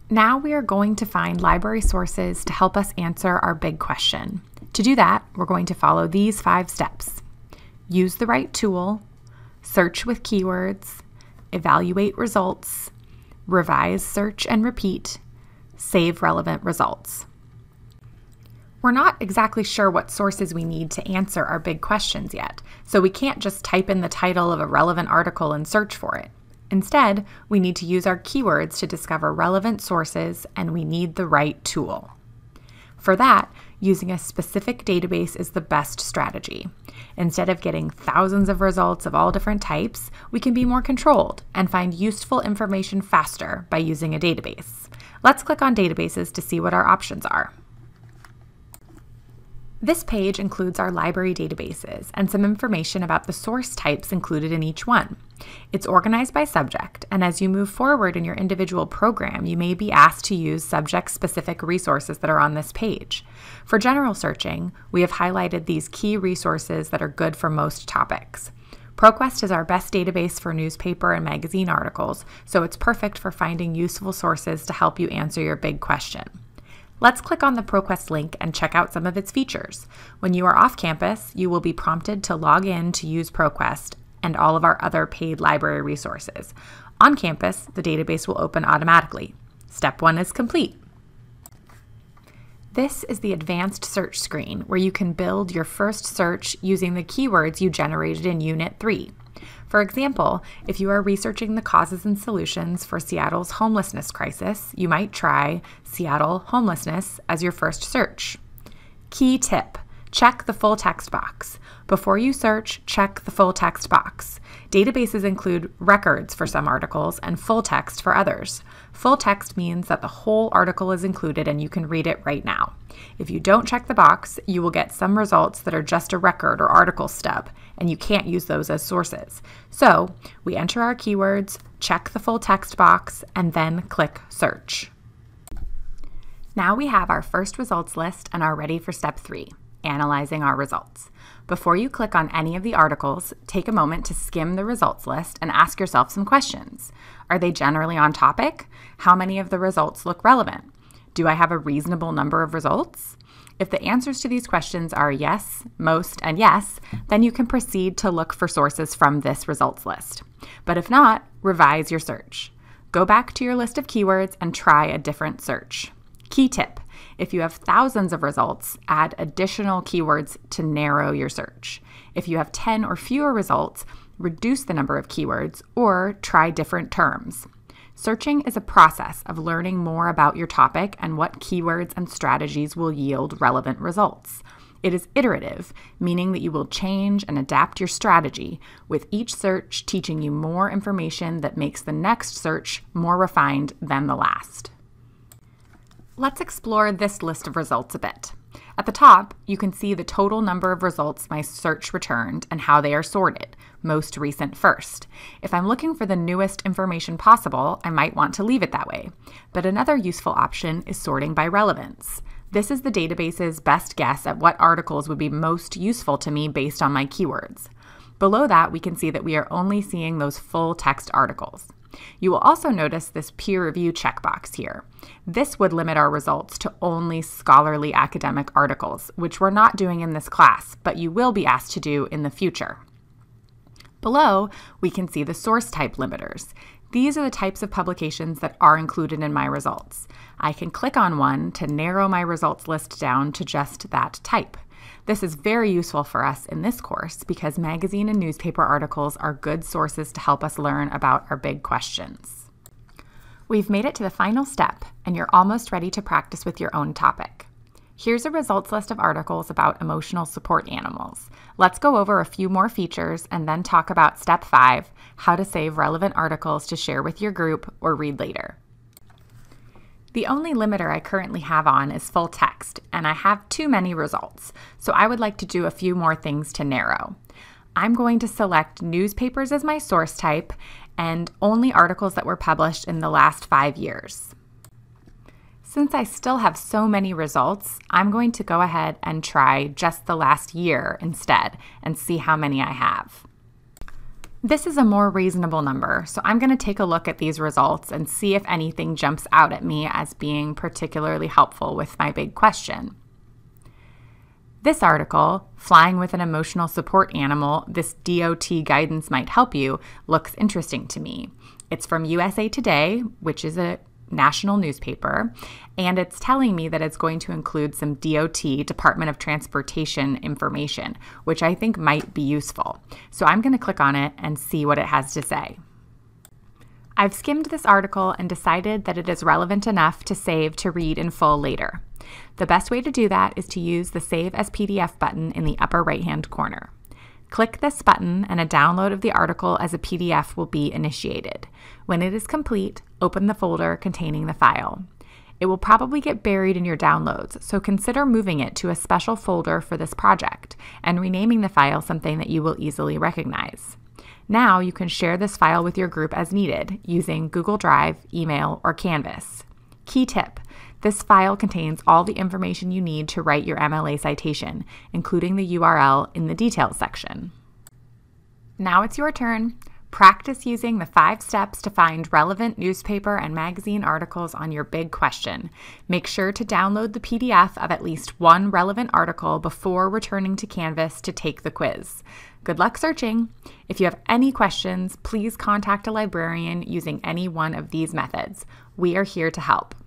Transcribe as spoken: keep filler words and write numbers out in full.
Now we are going to find library sources to help us answer our big question. To do that, we're going to follow these five steps. Use the right tool, search with keywords, evaluate results, revise search and repeat, save relevant results. We're not exactly sure what sources we need to answer our big questions yet, so we can't just type in the title of a relevant article and search for it. Instead, we need to use our keywords to discover relevant sources, and we need the right tool. For that, using a specific database is the best strategy. Instead of getting thousands of results of all different types, we can be more controlled and find useful information faster by using a database. Let's click on databases to see what our options are. This page includes our library databases and some information about the source types included in each one. It's organized by subject, and as you move forward in your individual program, you may be asked to use subject-specific resources that are on this page. For general searching, we have highlighted these key resources that are good for most topics. ProQuest is our best database for newspaper and magazine articles, so it's perfect for finding useful sources to help you answer your big question. Let's click on the ProQuest link and check out some of its features. When you are off campus, you will be prompted to log in to use ProQuest and all of our other paid library resources. On campus, the database will open automatically. Step one is complete. This is the advanced search screen where you can build your first search using the keywords you generated in Unit three. For example, if you are researching the causes and solutions for Seattle's homelessness crisis, you might try Seattle homelessness as your first search. Key tip: check the full text box. Before you search, check the full text box. Databases include records for some articles and full text for others. Full text means that the whole article is included and you can read it right now. If you don't check the box, you will get some results that are just a record or article stub, and you can't use those as sources. So we enter our keywords, check the full text box, and then click search. Now we have our first results list and are ready for step three, analyzing our results. Before you click on any of the articles, take a moment to skim the results list and ask yourself some questions. Are they generally on topic? How many of the results look relevant? Do I have a reasonable number of results? If the answers to these questions are yes, most, and yes, then you can proceed to look for sources from this results list. But if not, revise your search. Go back to your list of keywords and try a different search. Key tip: if you have thousands of results, add additional keywords to narrow your search. If you have ten or fewer results, reduce the number of keywords or try different terms. Searching is a process of learning more about your topic and what keywords and strategies will yield relevant results. It is iterative, meaning that you will change and adapt your strategy, with each search teaching you more information that makes the next search more refined than the last. Let's explore this list of results a bit. At the top, you can see the total number of results my search returned and how they are sorted, most recent first. If I'm looking for the newest information possible, I might want to leave it that way. But another useful option is sorting by relevance. This is the database's best guess at what articles would be most useful to me based on my keywords. Below that, we can see that we are only seeing those full text articles. You will also notice this peer review checkbox here. This would limit our results to only scholarly academic articles, which we're not doing in this class, but you will be asked to do in the future. Below, we can see the source type limiters. These are the types of publications that are included in my results. I can click on one to narrow my results list down to just that type. This is very useful for us in this course because magazine and newspaper articles are good sources to help us learn about our big questions. We've made it to the final step, and you're almost ready to practice with your own topic. Here's a results list of articles about emotional support animals. Let's go over a few more features and then talk about step five, how to save relevant articles to share with your group or read later. The only limiter I currently have on is full text, and I have too many results, so I would like to do a few more things to narrow. I'm going to select newspapers as my source type and only articles that were published in the last five years. Since I still have so many results, I'm going to go ahead and try just the last year instead and see how many I have. This is a more reasonable number, so I'm going to take a look at these results and see if anything jumps out at me as being particularly helpful with my big question. This article, Flying with an Emotional Support Animal, This D O T Guidance Might Help You, looks interesting to me. It's from U S A Today, which is a national newspaper, and it's telling me that it's going to include some D O T, Department of Transportation information, which I think might be useful. So I'm going to click on it and see what it has to say. I've skimmed this article and decided that it is relevant enough to save to read in full later. The best way to do that is to use the Save as P D F button in the upper right-hand corner. Click this button and a download of the article as a P D F will be initiated. When it is complete, open the folder containing the file. It will probably get buried in your downloads, so consider moving it to a special folder for this project and renaming the file something that you will easily recognize. Now you can share this file with your group as needed using Google Drive, email, or Canvas. Key tip: this file contains all the information you need to write your M L A citation, including the U R L in the details section. Now it's your turn. Practice using the five steps to find relevant newspaper and magazine articles on your big question. Make sure to download the P D F of at least one relevant article before returning to Canvas to take the quiz. Good luck searching. If you have any questions, please contact a librarian using any one of these methods. We are here to help.